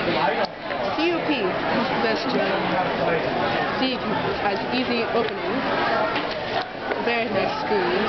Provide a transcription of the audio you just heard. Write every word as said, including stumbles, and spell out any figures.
C O P question. C has easy opening. Very nice screen.